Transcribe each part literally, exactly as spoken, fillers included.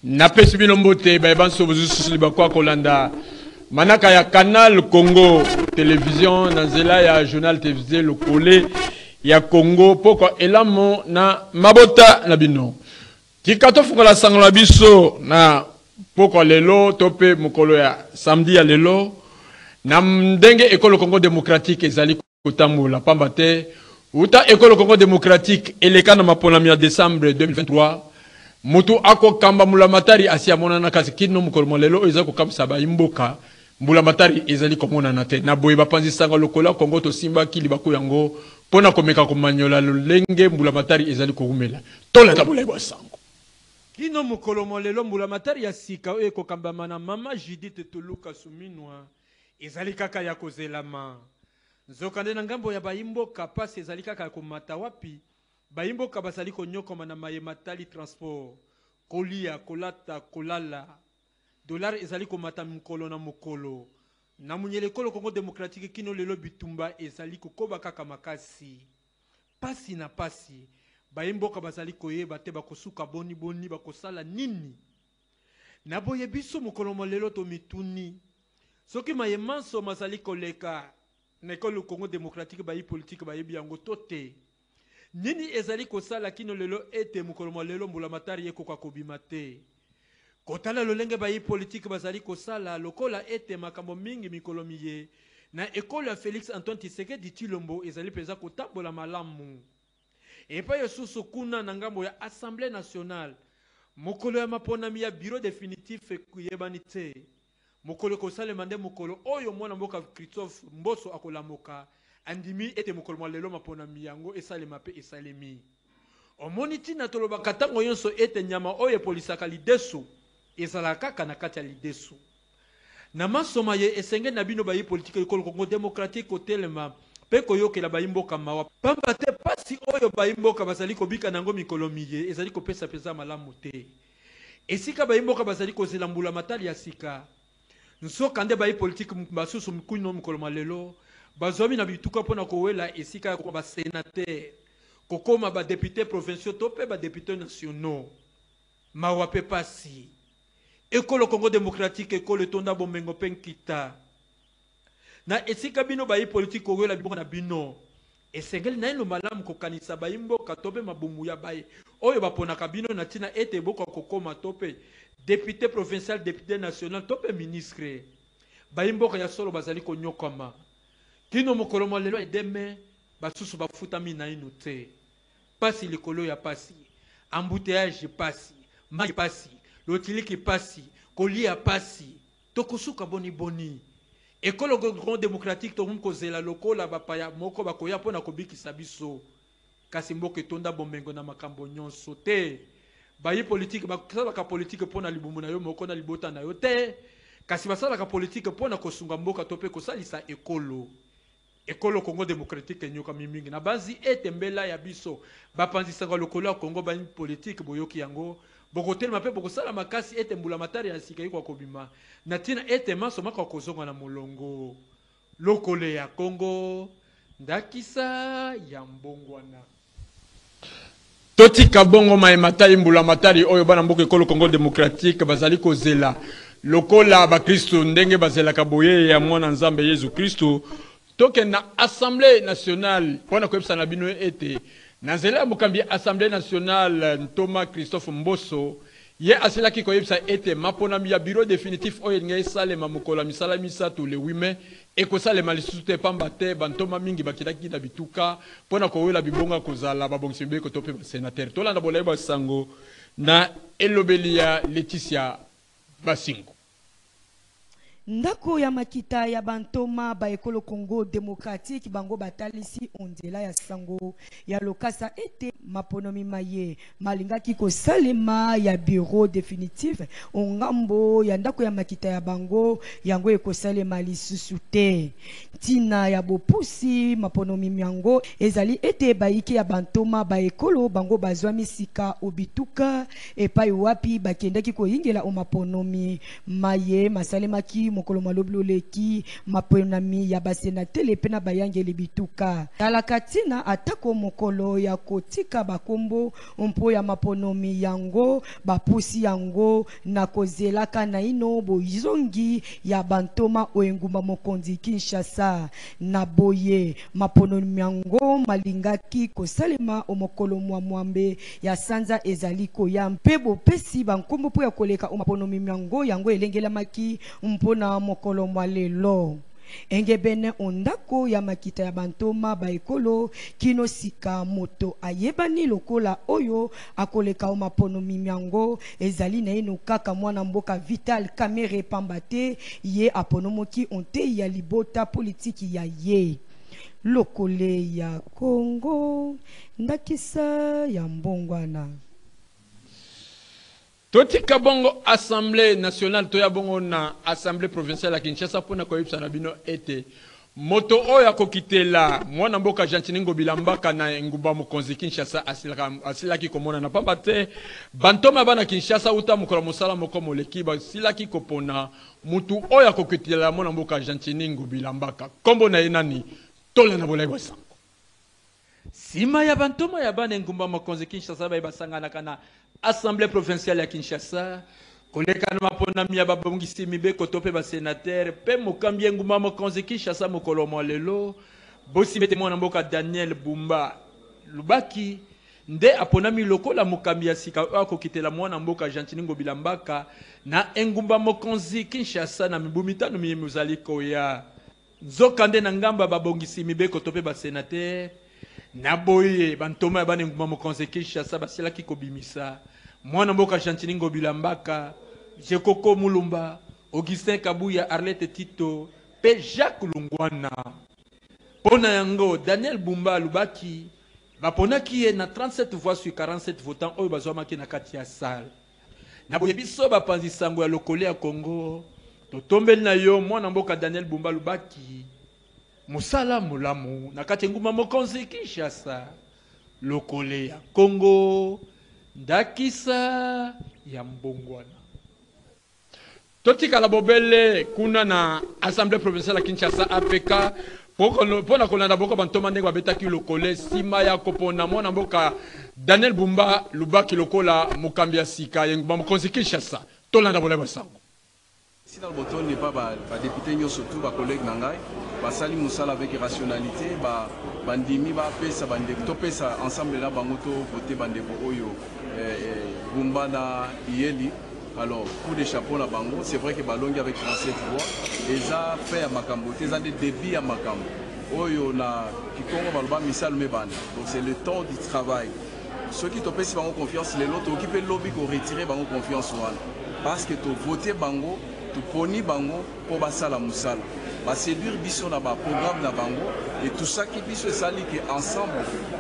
Napesi bino mbote ba banso bozusu libakwa kolanda manaka ya Canal Congo télévision na nzela ya journal télévisé le collé ya Congo poko elamo na mabota na bino tikato fukola sangola biso na poko lelo tope mukolo ya samedi ya lelo na ndenge école Congo démocratique ezali kotambola pamba te uta école Congo démocratique eleka na maponami ya décembre deux mille vingt-trois mutu ako kamba mulamatari asia monana kasi kino mukolo molelo eza ko kamsa ba imboka mulamatari ezali komona na te na boye bapanzi sanga lokola Congo to simba kili bako yango pona komeka komanyola lolenge mulamatari ezali ko rumela tola tabula bo sango kino mukolo molelo mulamatari ya sika e ko kamba mana mama Judith Tuluka Suminwa ezali kaka ya kozelama nzokande na ngambo ya baimboka pasi ezali kaka komata wapi baimboka basali konyokoma na mayematali transport kolia kolata kolala dollar ezali komata mukolo na mukolo na munyele kolo Congo démocratique kino lelo bitumba ezali kokoba kaka makasi pasi na pasi baimboka basali koyeba te bakosuka boni boni bakosala nini na boye biso mukolo molelo to mituni soki mayemanso masali koleka na ekolo Congo démocratique bayi politique bayebi yango tote nini ezali kosala kino lelo ete mukolo molelo mbulamatari yeko kwa kobimate kotala lolenge bayi politique bazali kosala lokola ete makambo mingi mikolo miye na ekolo ya Félix Antoine Tshisekedi Tshilombo ezali peza kotambola malamu epa yosusu kuna na ngambo ya Assemblée nationale mukolo ya maponami ya bureau définitif kuyebani te mukolo kosale mande mukolo oyo mwana mboka Christophe Mboso akolamoka andimi ete mukolo molelo mapona miyango esale mape esalemi omoni tina toloba katango yonso ete nyama oyo polisaka lidesu ezala kaka na kati ya lidesu na masoma ye esenge na bino bayi politique ekolo Congo démocratique kotelema pe koyokela bayimboka mawa pamba te pasi oyo bayimboka bazali kobika nango mikolo miye ezali kopesa pesa malamu te esika bayimboka bazali kozela mbula matali ya sika nsoka nde bayi politique basusu mkuino mukolo malelo bazomi na bituka pona kowela esika ko ba sénateur kokoma ba député provinciaux topé ba députés nationaux mawape pasi ekolo Congo démocratique ekolo tonda bomengo penkita na esika bino bayi politique kowela bino na bino esengeli na ino malamu kokanisa bayimbo katope mabumu ya baye oyo bapona kabino na tina ete boko kokoma tope député provincial député national tope ministre bayimbo ya solo bazali konyokoma kino mokolo molelo edeme basusu bafutami na ino te pasi likolo ya pasi embouteillage pasi mai pasi lotiliki pasi kolia pasi tokosuka boni boni ekolo Congo démocratique to munko zela lokola bapaya moko bakoya pona kobikisa biso kasi mboke tonda bomengo na makambo nyonso te bayi politique bakala ka politique pona libumu na yo moko na libota na yo te kasi basala ka politique pona kosunga mboka tope kosalisa ekolo ekolo Congo démocratique nyoka mimingi na bazi ete mbela ya biso bapanzi sanga lokolo ya Congo bani politique boyoki yango bokotel mape bokosala makasi ete mbula matari ya sika yiko kobima na tina ete maso maka kozonga na molongo lokole ya Congo ndakisa ya mbongwana toti kabongo mai matai mbula matari oyo bana mboka ekolo Congo démocratique bazali kozela lokola ba Kristo ndenge bazela kaboye ya mwana nzambe Yesu Kristo toke na Assemblée nationale pona koepsa na bino ete na nzela mokambi Assemblée nationale Thomas Christophe Mboso ye aselaki koyebisa ete maponami ya bureau définitif oyo ngai salema mukola misala misatu le huit mai ekosalema lisusu te pamba te bantoma mingi bakilaki na bituka pona kowela bibonga kozala babongisi mbeko to pe sénateur tolanda boleba sango na elobeli ya Laetitia Basingo ndako ya makita ya bantoma ba ekolo Congo démocratique bango batalisi ondela ya sango ya lokasa ete maponomi maye malingaki ko salema ya bureau définitif ongambo ya ndako ya makita ya bango yango ekosalema lisusu te tina ya bopusi maponomi yango ezali ete baiki ya bantoma ba ekolo bango bazwa misika obituka epai wapi bakendaki koyingela o maponomi maye masalemaki mokolo maloblo leki maponami ya basenate le pena bayangeli bituka talakatina atako mokolo ya kotika bakombo mpo ya maponomi yango bapusi yango na kozelaka na ino boyizongi ya bantoma oengumba mokonzi Kinshasa na boye maponomi yango malingaki kosalema omokolo mwa mwambe ya sanza ezaliko ya mpebo pesi bankombo po ya koleka omaponomi yango yango elengelamaki mpona mokolo mwa lelo engebene ondako ya makita ya bantoma baekolo kino sika moto ayebani lokola oyo akoleka omaponomi yango ezali na ino kaka mwana mboka Vital Kamerhe pambate ye aponomoki onte ya libota politiki ya ye lokole ya Congo ndakisa ya mbongwana totika bongo Assemblée nationale toya bongo na Assemblée provinciale ya Kinshasa pona koyipsa na bino ete moto oya kokitela mwana mboka Jantiningo Bilambaka na nguba mokonzi Kinshasa asilaka asilaki komona na pamba te bantoma bana Kinshasa uta mukolo mosala moko moleki ba silaki kopona mutu oya kokitela mwana mboka Jantiningo Bilambaka kombo na enani tola na bolego sango sima ya bantoma ya bana ngumba mokonzi Kinshasa ba basangana kana Assemblée provinciale ya Kinshasa koleka na maponami ya babongisi mibeko tope ba sénateur pe mokambi ngumba mokonzi Kinshasa mokolo molelo bosi bete mwana mboka Daniel Bumba Lubaki nde aponami lokola mokambi ya sika akokitela mwana mboka Jantiningo Bilambaka na ngumba mokonzi Kinshasa na mibumitano mimuzaliko ya nzokande na ngamba babongisi mibeko tope ba sénateur na boye bantoma ya bana ngumba mokonzi Kinshasa basilaki kobimisa mwana mboka Jantiningo Bilambaka Jekoko Mulumba Augustin Kabuya Arlette Tito pe Jacques Lungwana pona yango Daniel Bumba Lubaki baponaki ye na trente-sept voix sur quarante-sept votants oyo bazwamaki na kati ya salle na boye biso bapanzi sango ya lokole ya Congo totombeli na yo mwana mboka Daniel Bumba Lubaki musala mulamu na kati nguma mokonzi Kinshasa lokole ya Congo ndakisa ya mbongwana totika la bobele kuna na Assemblée provinciale ya Kinshasa A P K pona kolanda boko bantoma ndenge babetaki lokole sima ya kopona mwana mboka Daniel Bumba Lubaki lokola mokambi ya sika yengba mokonzi Kinshasa tolanda boleba sango si dans le bouton n'est pas ba député nyo surtout ba collègue nangai ba sali musala avec rationalité ba bandimi ba pesa bande to pesa ensemble là bangoto voter bande ko oyo Bumba na Yeli. Alors, coup de chapeau la bango, c'est vrai que Balongi avec trente-sept voix, et ça fait à Makambo, ils ont des débits à Makambo. Oyo na Kikongo Balba Misal Mebana. Donc c'est le temps du travail. Ceux qui t'ont si bango confiance, les autres qui peuvent lobby pour retirer bango confiance parce que tu voté bango, tu poni bango pour basa la musala. Ba séduire biso na ba programme na bango et tout ça qui biso sali que ensemble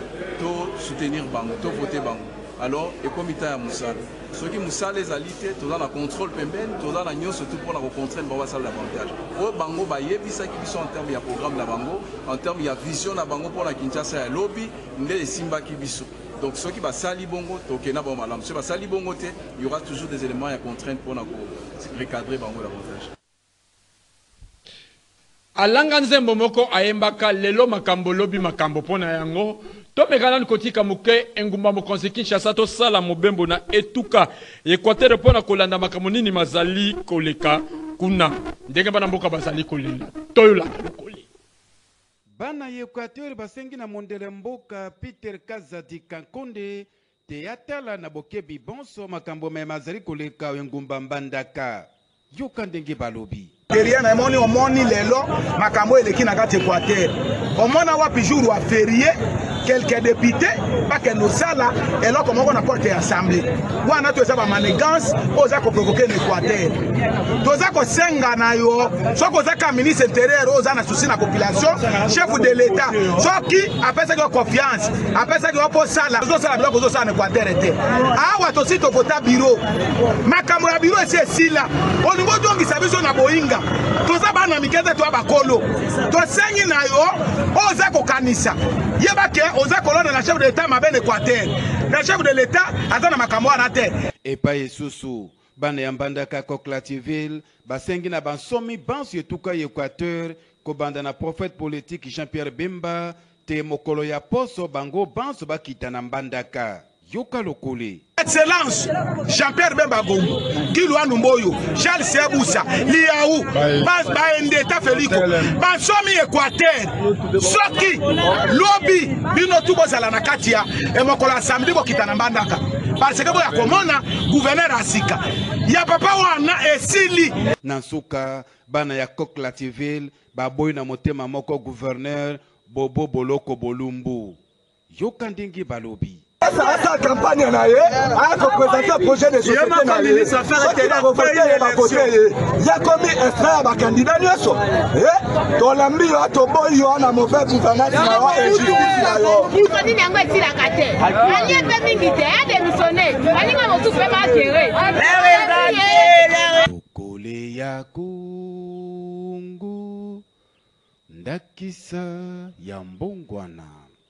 to soutenir bango, to voter bango. Alors, et comme il y a Moussal, ceux qui Moussal les alités, tout dans la contrôle pembeni, tout dans la nion, surtout pour la rencontrer, on va ça l'avantage. Au Bango, bah, il y a ça qui sont en termes de programme de Bango, en termes de vision de Bango pour la Kinshasa et lobby, il y a des Simba qui bisou. Donc, ceux qui va sali Bongo, Tokena Bomalam, ceux qui va sali Bongo, il y aura toujours des éléments à contraindre pour recadrer Bango davantage. Alanga nzembo moko ayembaka lelo makambo lobi makambo pona yango to megala nkotika muke engumba mokonzi Kinshasa to sala mobembo na etuka Equateur pona kolanda makambo nini mazali koleka kuna ndenge bana mboka bazali kolela toyola lokole bana Equateur basengi na mondele mboka Peter Kazadi Kankonde teatala na bokebi bonso makambo me mazali koleka engumba mbandaka yoka ndenge balobi derrière na moni omoni lelo makambo eleki na kati Equateur omona wapi jour wa férié quelques députés pas que nous sala et là comme on a porté assemblée wana to ça ba manigance oza ko provoquer l'Équateur toza ko senga na yo soko za ka ministre intérieur oza na souci na population chef de l'état soki après ça confiance après ça ko sala zo sala biloko zo sala na Équateur était awa to sito vota bureau makambo ya bureau c'est sila au niveau dongi sabiso na boinga toza bana mikete to abakolo to sengi na yo oza ko kanisa yeba ke oza kolona na chef de l'état maben Équateur na chef de l'état atana makambo na te et pas Yesusu bana ya mbandaka Coklativille basengi na bansomi banso etuka ya Équateur kobanda na prophète politique Jean-Pierre Bemba te mokolo ya poso bango banso bakita na mbandaka yoka lokole. Excellence Jean-Pierre Bemba Gombo, Kilwa Numboyo, Charles Seboussa, Liaou, Baendeta Felico, Bansomi Équateur, Soki, Lobby, Bino Tubo Zalanakatia, et Mokola Samedi Bokitana Mbandaka. Parce que boya komona gouverneur Asika. Ya papa wana esili. Nansuka bana ya Coklativille, baboy na motema moko gouverneur Bobo Boloko Bolumbu. Yoka ndingi balobi. Sa campagne na ye a représenté un projet de société na ye soki na voté ye bakote ye ya komi extrait ba candidat nyonso eh tolambi yo toboyi yo na mauvais gouvernance na wa injustice na yo musoni nango esilaka te ali epe mingi te ya démissionné alinga mosusu mpe bakere okole ya kungu ndakisa ya mbongwana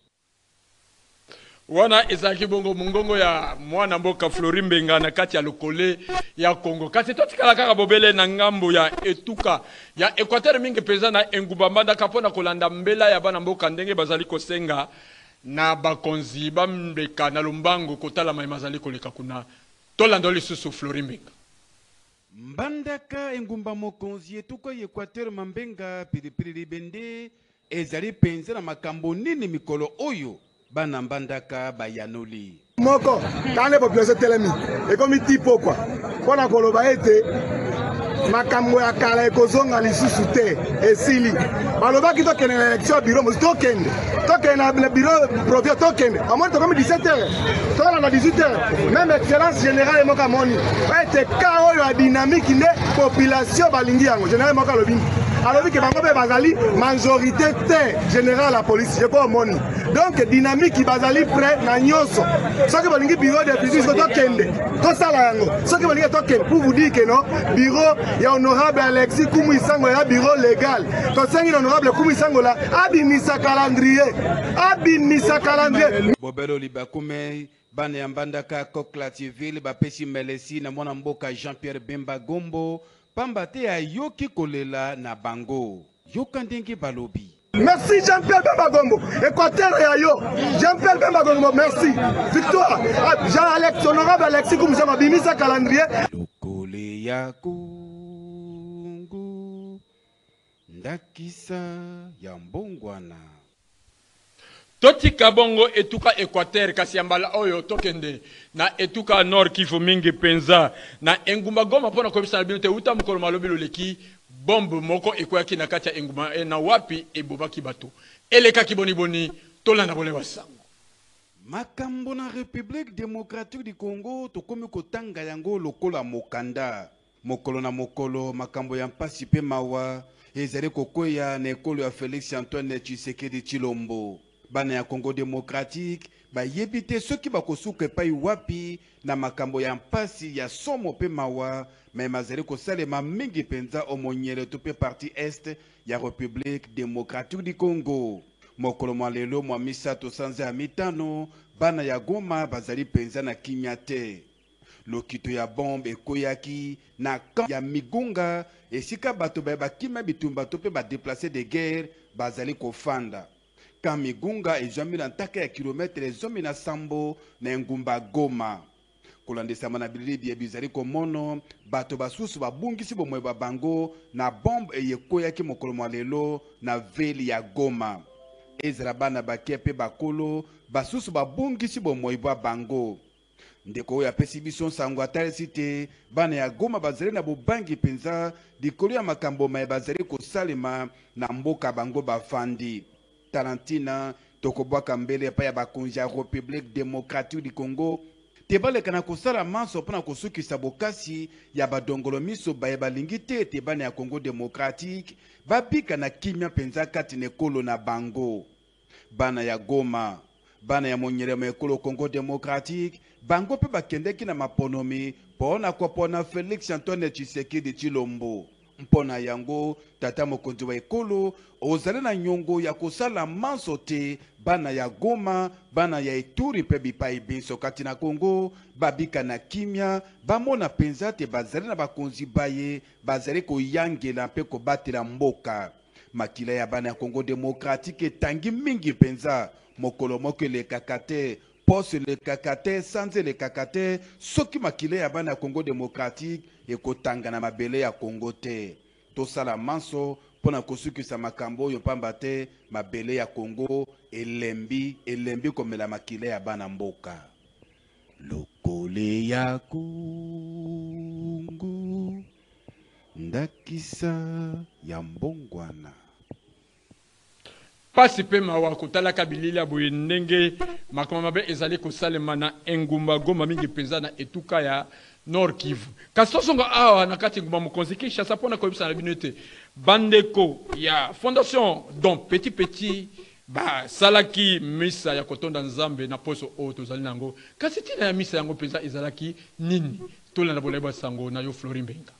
wana ezaki bongo mungongo ya mwana mboka Flori Mbenga na kati ya lokole ya Congo. Kasi totikala kaka bobele na ngambo ya etuka ya Équateur mingi peza na engumba mbandaka pona kolanda mbela ya bana mboka ndenge bazali kosenga na bakonzi bambeka na lombango kotala mai mazali koleka kuna tolanda lisusu Flori Mbenga. Mbandaka engumba mokonzi etuka ya Équateur mambenga pilipili libende ezali penza na makambo nini mikolo oyo bana mbandaka bayanoli moko kane population telemi ekomi tipo kwa pona koloba ete makambo ya kala ekozonga lisusu te esili balobaki tokende na élection bureau mosi tokende tokende na bureau provincial tokende amoni tokomi dix-sept heures tokala na dix-huit heures même excellence générale emoka moni ete ka oyo ya dynamique nde population balingi yango général emoka alobi alobi ke bango mpe bazali majorité te général la police je ko moni donc dynamique bazali prêt na nyonso soki balingi bureau de physique tokende tosala yango soki balingi tokende pour vous dire que non bureau ya honorable Alexis Kumu Isango ya bureau légal tosengi na honorable Kumu Isango la abimisa calendrier abimisa calendrier Bobelo Libakume bana ya mbandaka Coklativille bapesi melesi na mwana mboka Jean-Pierre Bemba Gombo pamba te ayoki kolela na bango yoka ndenge balobi. Merci Jean-Pierre Bemba Gombo, Équateur et ayo. Jean-Pierre Bemba Gombo, merci. Victoire. Jean-Alex, honorable Alexis Koumoussama, bimisa calendrier. Lokole ya kungu ndakisa ya mbongwana. Totika bongo etuka Équateur kasi yambala oyo tokende na etuka Nord Kivu mingi penza na engumba Goma pona komisa na binote uta mukolo malobi loleki bombe moko ekoyaki na kati ya engumba e na wapi ebobaki bato eleka kiboni boni tolanda bole basango makambo na République démocratique du Congo tokomi kotanga yango lokola mokanda mokolo na mokolo makambo ya mpasi pe mawa ezali kokoya na ekolo ya Félix Antoine Tshisekedi Tshilombo bana ya Congo démocratique ba yebite soki bakosuka epai wapi na makambo ya mpasi ya somo pe mawa mais mazali kosalema mingi penza omonyele to pe parti est ya République démocratique du Congo mokolo mwa lelo mwa misato sanza ya mitano bana ya Goma bazali penza na kimia te lokito ya bombe ekoyaki na kamp ya Migunga esika bato ba bakima bitumba to pe ba déplacer de guerre bazali kofanda ka Migunga ezwami na ntaka ya kilometre zomi na sambo na engumba Goma kolandesa mana bilili ya bizali komono bato basusu babungisi bomwe babango na bombe eyekoyaki mokolo mwa lelo na veli ya Goma ezra bana bakepe bakolo basusu babungisi bomwe babango ndeko ya pesi biso sango atalisi te bana ya Goma bazali na bobangi penza dikolo ya makambo mai bazali kosalema na mboka bango bafandi Tarantina tokobwaka mbele pa ya bakonzi ya République démocratique du Congo tebaleka na kosala manso pona kosukisa bokasi ya badongolo miso baye balingi te te bana ya Congo démocratique babika na kimia penza kati na ekolo na bango bana ya Goma bana ya monyere ma ekolo Congo démocratique bango pe bakendeki na maponomi pona kopona Félix Antoine Tshisekedi Tshilombo mpona yango tata mokonzi wa ekolo ozali na nyongo ya kosala manso te bana ya Goma bana ya Ituri pe bipai biso kati na Kongo babika na kimia bamona penza te bazali na bakonzi baye bazali koyangela mpe kobatela mboka makila ya bana ya Congo démocratique etangi mingi penza mokolo moko elekaka te pose elekaka te sanze elekaka te soki makila ya bana ya Congo démocratique ekotanga na mabele ya Congo te tosala manso pona kosukisa makambo oyo pamba te mabele ya Congo elembi elembi komela makila ya bana mboka lokole ya kungu ndakisa ya mbongwana pasi pe mawa kotala kabilila boye ndenge makama mabe ezali kosalema na engumba Goma mingi penza na etuka ya Nord Kivu kasi tosonga awa na kati ngumba mokonzi Kinshasa mpona koyebisa na bino ete bandeko ya fondation Don Petit Petit ba salaki misa ya kotonda nzambe na poso oyo tozali nango kasi ntina ya misa yango penza ezalaki nini tolanda bolayeba sango na yo Flori Mbenga.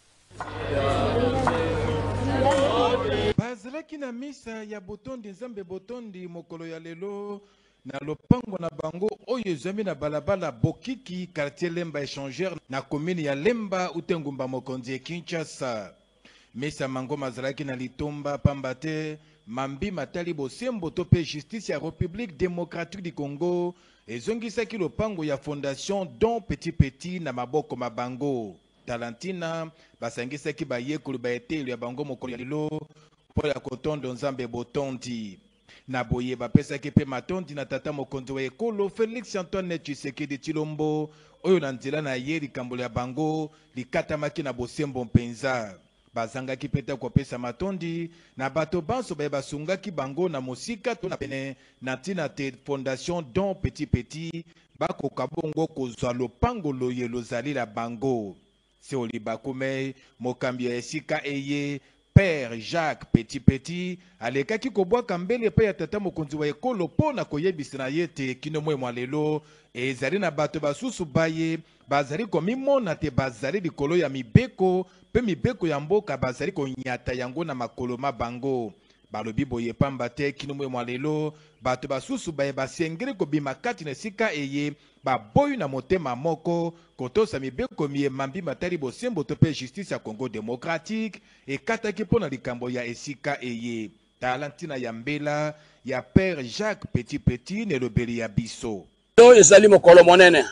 bazalaki na misa ya botondi nzambe botondi mokolo ya lelo na lopango na bango oyo ezwami na balabala Bokiki quartier Lemba échangeur na commune ya Lemba utengumba mokonzi Kinshasa. Misa mango mazalaki na litomba pamba te mambi matali bosembo to pe justice ya République démocratique du Congo ezongisaki lopango ya fondation Don Petit Petit na maboko mabango talantina basangisaki bayekulu baetelu ya bango mokolo ya lelo po ya kotondo nzambe botondi na boye bapesaki pe matondi na tata mokonzi wa ekolo Félix Antoine Tshisekedi Tshilombo oyo na nzela na ye likambo ya bango likatamaki na bosembo mpenza bazangaki peta kopesa matondi na bato banso baye basungaki bango na mosika to na pene na ntina te fondation Don Petit Petit bakoka bongo kozwa lopango loye lozali la bango se olibakume mokambi ya esika eye Père Jacques Petit Petit alekaki kobwaka mbele pe ya tata mokonzi wa ekolo pona koyebisa na ye te kino mwe mwa lelo ezali na bato basusu baye bazali komimona te bazali likolo ya mibeko pe mibeko ya mboka bazali konyata yango na makolo mabango balobi boye pamba te kino mwe mwa lelo bato basusu baye basengeli kobima kati na esika eye baboyu na motema moko kotosa mibeko mie mambi matali bosembo to pe justice ya Congo démocratique ekataki mpona likambo ya esika eye talantina ya mbela ya Père Jacques Petit Petit nelobeli ya biso to ezali mokolo monene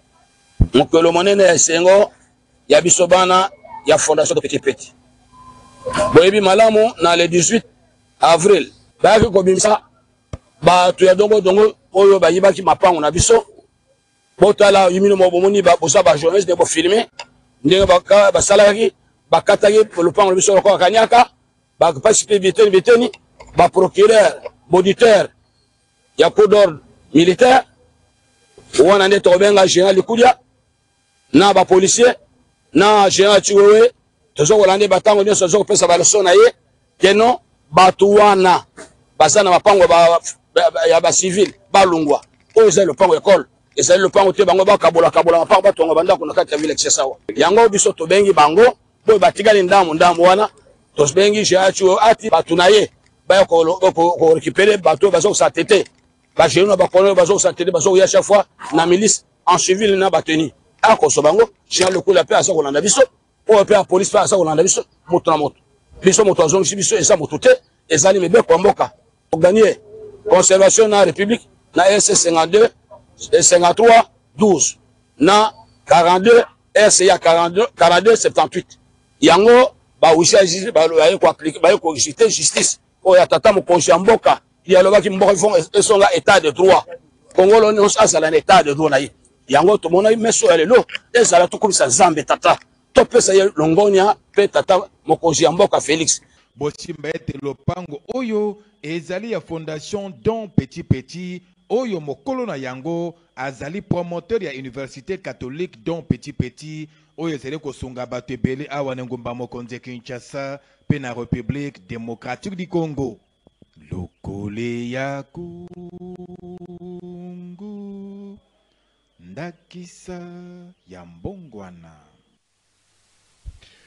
mokolo monene ya esengo ya biso bana ya fondation Don Petit Petit boyebi malamu na le dix-huit avril bayaki kobimisa bato ya dongo dongo oyo bayibaki mapango na biso botala yimino mobomoni ba bosa ba journaliste bo filmer ndenge baka basalaki bakataki lopango biso lokwa kanyaka ba participer biteni biteni ba procureur auditeur ya code d'ordre militaire wana nde tobenga général Likudia na ba policier na général Chiwewe tozo kolande batango nyonso zo kopesa ba leçon na ye keno batu wana basana mapango ba ya ba civil balungwa oyo za lopango école ezali lopango te bango bakabola kabola mapango batonga bandako na kati ya vile kisawa yango biso tobengi bango boy batikali ndamu ndamu wana tobengi jachu ati batu na ye ba ko ko récupérer bato bazo sa tete ba jeune ba kono bazo sa tete bazo ya chaque fois na milice en civil na bateni ako so bango chia le coup la paix asa ko landa biso po pe a police pa asa ko landa biso moto na moto biso moto azongi biso esa moto te ezali mebe ko mboka o gagner conservation na république na S cinquante-deux cinquante-trois douze na quarante-deux R C A quarante-deux quarante-deux soixante-dix-huit yango ba usia justice ba ko appliquer ba ko justice o ya tata mo konshi mboka ya lobaki mboka font esonga état de droit Congo lo non ça la état de droit na ye yango to mona meso lelo ezala to komisa zambe tata to pesa ye longonia pe tata mo konshi mboka Félix bosimba ete lopango oyo ezali ya fondation Don Petit Petit oyo mokolo na yango azali promoteur ya université catholique Don Petit Petit oyo ezali kosunga bato ebele awa na ngumba mokonzi Kinshasa pe na République démocratique du Congo lokole ya kungu ndakisa ya mbongwana.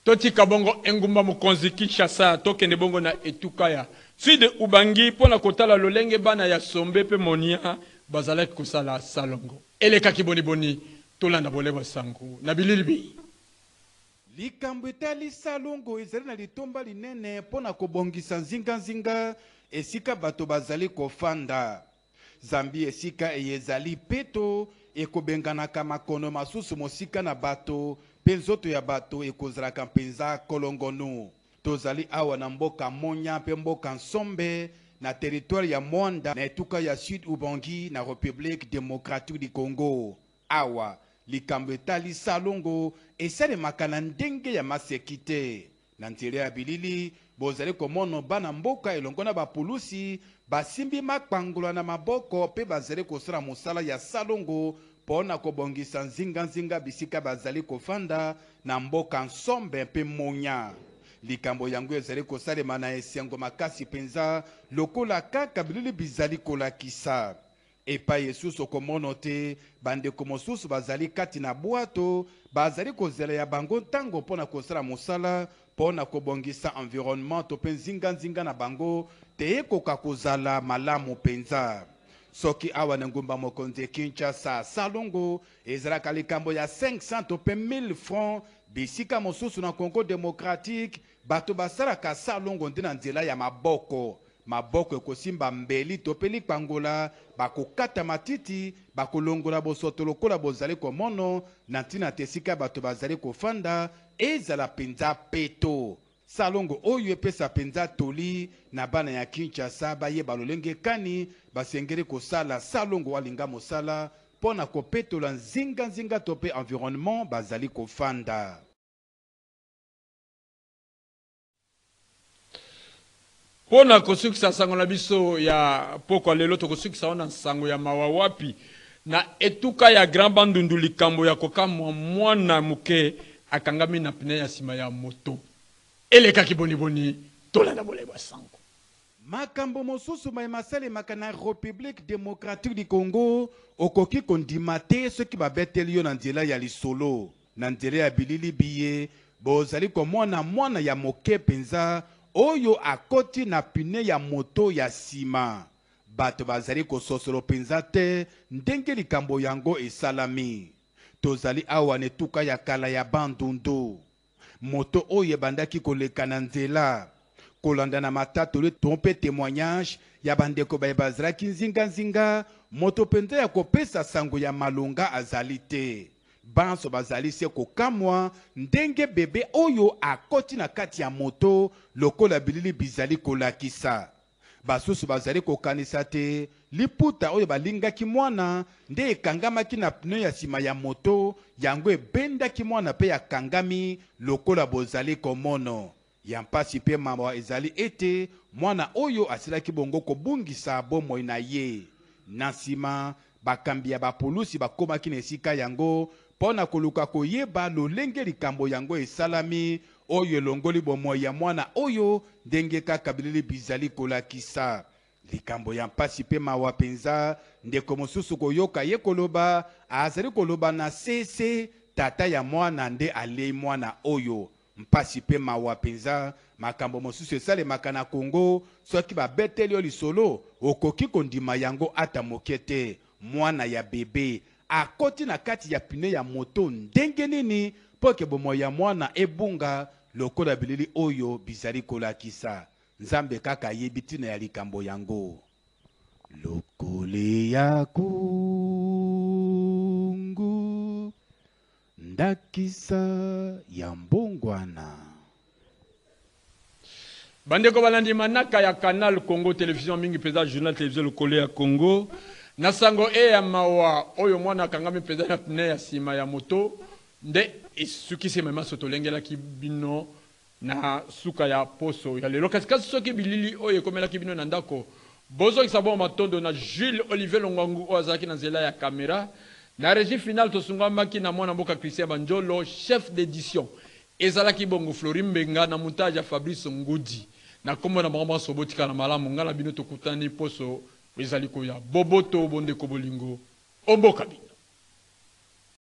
totika bongo engumba mokonzi Kinshasa tokende bongo na etukaya sud ubangi pona kotala lolenge bana ya sombe pe monia bazalaki kosala salongo elekaki boni boni tolanda bolebo sango na bililibi likambo etali salongo ezali na litomba linene pona kobongisa nzinga-nzinga esika bato bazali kofanda zambi esika ezali peto ekobenganaka makono masusu mosika na bato pe nzoto ya bato ekozalaka mpenza kolongonu tozali awa na mboka monya mpe mboka nsombe na territoire ya Mwanda na etuka ya Sud Ubangi na République démocratique du Congo awa likambo etali salongo esalemaka na ndenge ya masekite na nzela ya bilili bozali komona bana mboka elongo na bapulusi basimbi makpangola na maboko pe bazali kosala mosala ya salongo pona kobongisa nzinga-nzinga bisika bazali kofanda na mboka nsombe mpe monya likambo yango ezali kosalema na esengo makasi penza lokola kaka bilili bizali kolakisa epai esusu okomona te bandeko mosusu bazali kati na bwato bazali kozela ya bango ntango mpona kosala mosala mpona kobongisa environnement to mpe nzinga-nzinga na bango te ekoka kozala malamu penza soki awa na ngumba mokonzi Kinshasa salongo ezalaka likambo ya cinq cents to mpe mille francs bisika mosusu na Congo démocratique bato basalaka salongo nde na nzela ya maboko maboko ekosimba mbeli to mpe likpangola bakokata matiti bakolongola bosoto lokola bozali komono na ntina te esika bato bazali kofanda ezala mpenza peto salongo oyo epesa mpenza toli na bana ya Kinshasa bayeba lolenge kani basengeli kosala salongo walinga mosala mpona kopetola nzinga-nzinga to mpe environnement bazali kofanda. Pona kosukisa sango na biso ya poko lelo to kosukisa ona sango ya mawawapi na etuka ya Grand Bandundu likambo ya kokamwa mwana muke akangami na pine ya sima ya moto eleka kiboni boni tolanda boleba sango makambo mosusu mayemasale makana République démocratique du Congo okoki kondima te soki babeteli yo na nzela ya lisolo na nzela ya bilili biye bozali komona mwana ya moke penza oyo akoti na pine ya moto ya sima bato bazali kososolo penza te ndenge likambo yango esalami tozali awa netuka ya kala ya Bandundu moto oyo ebandaki koleka na nzela kolanda na matatoli tompe témoignage ya bandeko baye bazalaki nzinga-nzinga moto penza ya kopesa sango ya malonga azali te banso bazali se kokamwa ndenge bebe oyo akoti na kati ya moto lokola bilili bizali kolakisa basusu bazali kokanisa te liputa oyo balingaki mwana nde ekangamaki na pneu ya sima ya moto yango ebendaki mwana pe akangami lokola bozali komono ya mpasi pe mawa ezali ete mwana oyo asilaki bongo kobungisa bomoi na ye na nsima bakambi ya bapulusi bakomaki na esika yango pona koluka koyeba lolenge likambo yango esalami oyo elongoli bomoi ya mwana oyo ndenge kaka bilili bizali kolakisa likambo ya mpasi pe mawa penza ndeko mosusu koyoka ye koloba azali koloba na sese tata ya mwana nde alei mwana oyo mpasi pe mawa penza makambo mosusu esalemaka na Congo soki babeteli yo lisolo okoki kondima yango ata moke te mwana ya bebe akoti na kati ya pine ya moto ndenge nini poke bomoi ya mwana ebunga lokola bilili oyo bizali kolakisa nzambe kaka yebi tina ya likambo yango lokole ya kungu ndakisa ya mbongwana bandeko balandi manaka ya Canal Congo Télévision mingi peza journal télévision lokole ya Congo na sango e ya mawa oyo mwana kangami peza na pne ya sima ya moto nde isukisi mema sotolengela kibino na suka ya poso ya lelo kasi kasi soki bilili oyo ekomela kibino na ndako bozo kisabo matondo na Jules Olivier Longangu ozaki na nzela ya kamera na régie finale tosungambaki na mwana mboka Christian Banjolo chef d'édition ezalaki bongo Florim Mbenga na montage ya Fabrice Ngudi na kombo na mama sobotika na malamu ngala bino tokutani poso ezali ko ya boboto bonde ko bolingo omboka bino